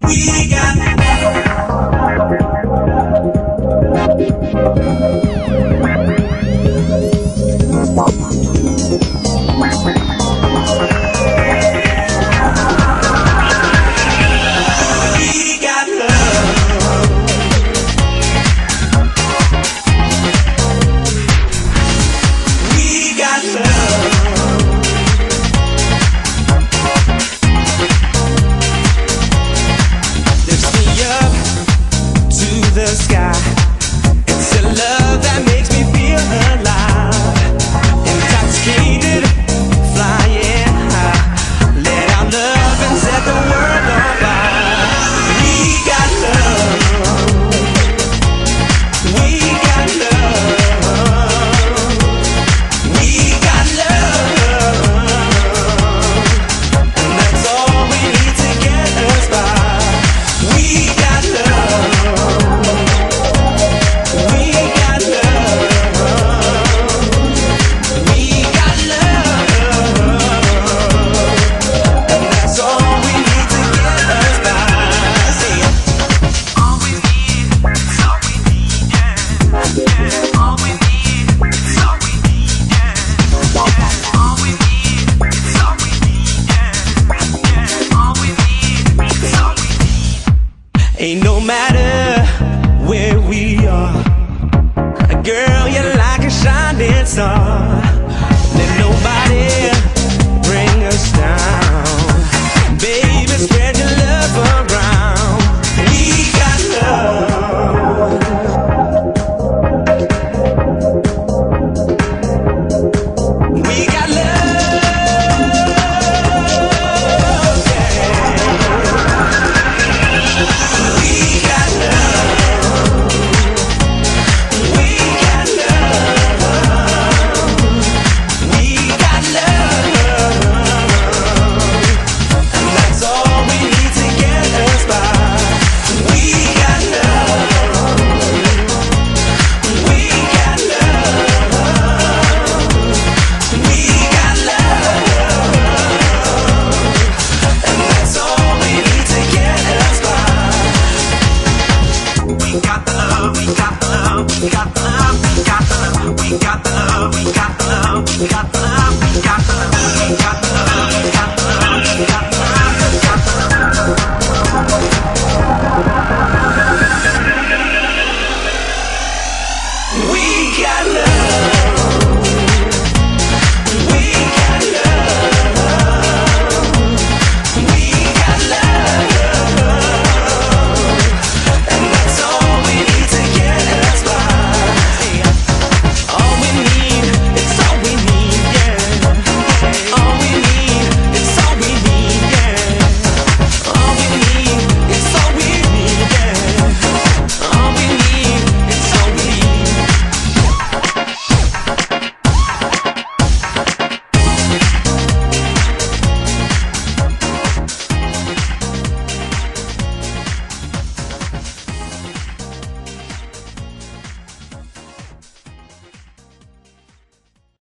We got the sky. It's a love that makes me feel alive, intoxicated, flying high. Let our love and set the world on fire. We got love. We got love. We got love. And that's all we need to get us by. We got love. Ain't no matter where we are, girl, you're like a shining star. Let nobody